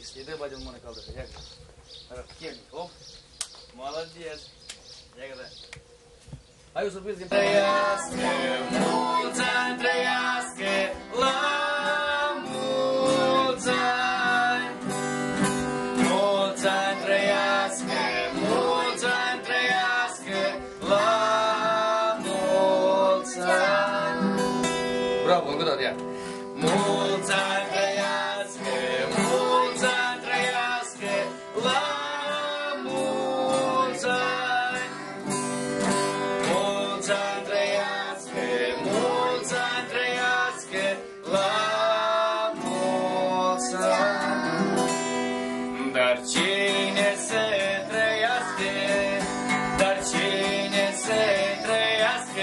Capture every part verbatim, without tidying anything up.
îi dă bagi în mână caldă, ia că arată, chemnic, hop, молодец, ia că da. Hai o surpriză din trăiască, mulți ani trăiască, la mulți ani. Mulți ani trăiască, mulți ani trăiască, la mulți ani. Bravo, încă o dată, ia. Mulți ani trăiască, mulți ani trăiască, la mulți ani. Mulți ani trăiască, mulți ani trăiască, la mulți ani. Dar cine să trăiască, dar cine să trăiască,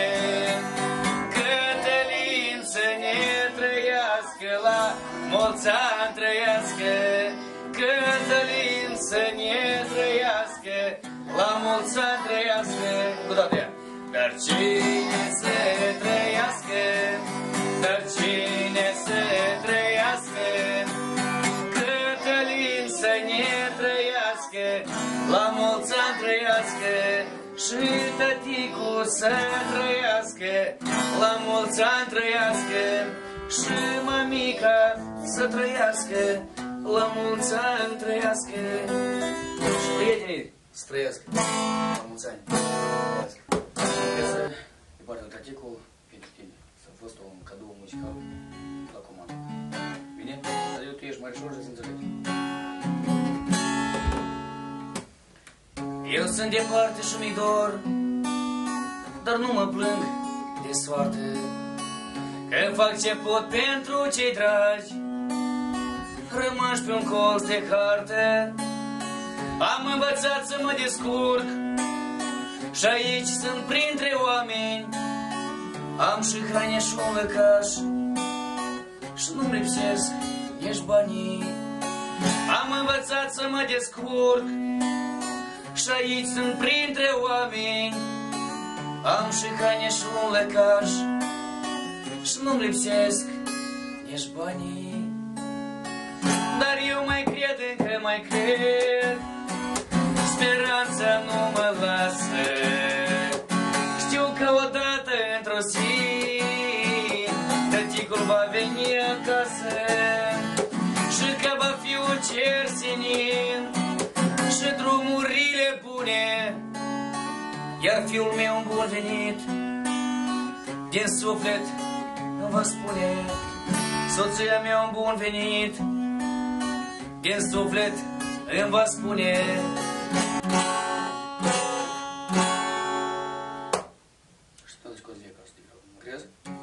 Cătălin să ne trăiască, la mulți ani trăiască, Cătălin să ne trăiască, la mulți ani trăiască, cu toate. Dar cine să trăiască, dar cine să trăiască, Cătălin să ne trăiască, la mulți ani trăiască, și tăticu să trăiască, la mulți ani trăiască, și mămica să trăiască, la mulți ani trăiască, și prietenii să trăiască, la mulți ani trăiască. Piesă de partea tăticu pentru tine, s-a fost un cadou muzical la comandă. Bine? Dar eu tu ești mărișor și să înțelegi. Eu sunt departe și mi-i dor, dar nu mă plâng de soartă, că fac ce pot pentru cei dragi, rămași pe un colț de hartă. Am învățat să mă descurc și aici sunt printre oameni, am și hrane și un lăcaș și nu-mi lipsesc nici banii. Am învățat să mă descurc și aici sunt printre oameni, am și hrane și un lăcaș și nu-mi lipsesc nici banii. Dar eu mai cred, încă mai cred, speranța nu mă lasă. Știu că odată într-o zi tăticul va veni acasă și că va fi un cer senin și drumurile bune, iar fiul meu un bun venit din suflet îmi va spune. Soția mea un bun venit din suflet îmi va spune. Что такое каждый год? Грязь?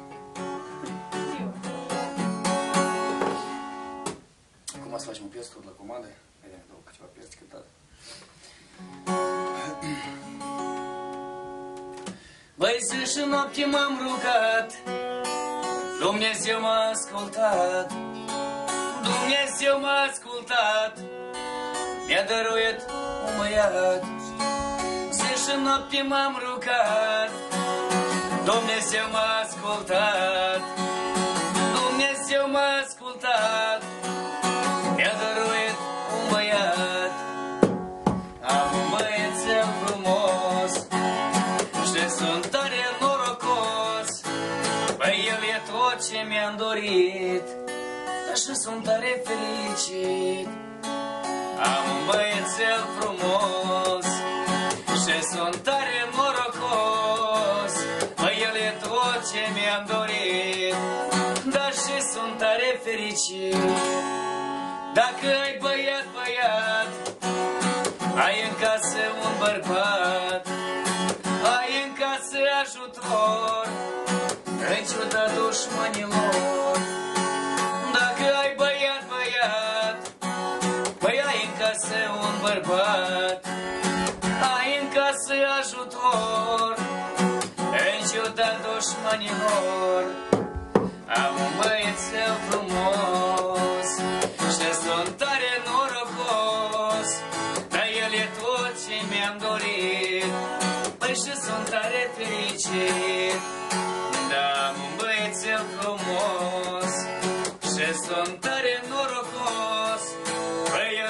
Acum să facem o piesă la comandă. Vedem două câteva piese cântate. Băi, zi și noapte m-am rugat, Dumnezeu m-a ascultat, Dumnezeu m-a ascultat, mi-a dăruit un băiat. Zi și noapte m-am rugat, Dumnezeu m-a ascultat, Dumnezeu m-a ascultat, mi-a dăruit un băiat. Am un băiețel frumos și sunt tare norocos, băi, el e tot ce mi-am dorit și sunt tare fericit. Am un băiețel frumos și sunt tare norocos, băi, el e tot ce mi-am dorit, dar și sunt tare fericit. Dacă ai băiat, băiat, ai în casă un bărbat, ai în casă ajutor în ciuda dușmanilor. Dacă ai băiat, băiat, băi, ai în casă un bărbat, ai în casă ajutor în ciuda dușmanilor. Am un băiețel frumos și sunt tare norocos, dar el e tot ce mi-am dorit, băi, și sunt tare fericit. Da, am un băiețel frumos și sunt tare norocos, băi,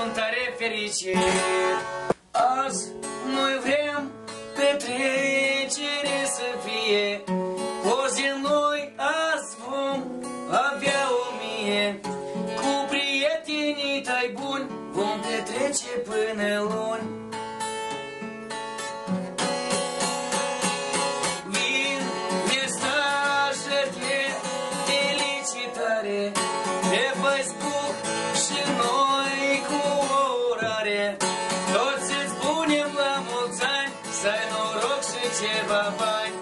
sunt tare fericit. Azi noi vrem petrecere să fie, o zi noi azi vom avea o mie. Cu prietenii tăi buni vom petrece până luni. Vin mesaje de felicitare pe Facebook și noi cu orare. Toți îți spunem la mulți ani, să ai noroc și ceva bani.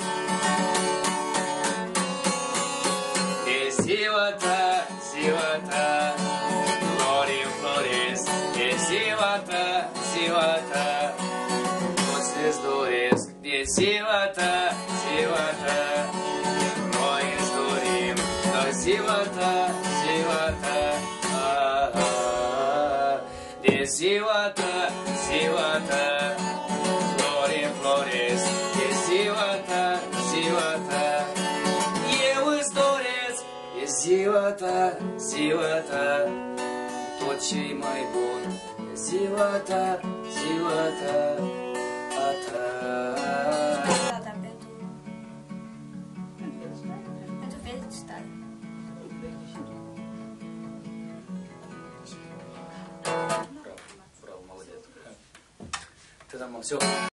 E ziua ta, ziua ta, flori în floresc. E ziua ta, ziua ta, toți îți doresc. E ziua ta, ziua ta, noi îți dorim. E ziua ta, ziua ta, ah, ah. E ziua ta, ziua ta, flori în floresc. E ziua ta, ziua ta, eu îți doresc. E ziua ta, ziua ta, tot ce-i mai bun. E ziua ta, ziua ta, a ta. Da, pentru... pentru felicitare. Bravo, bravo, молодец. Ты там все.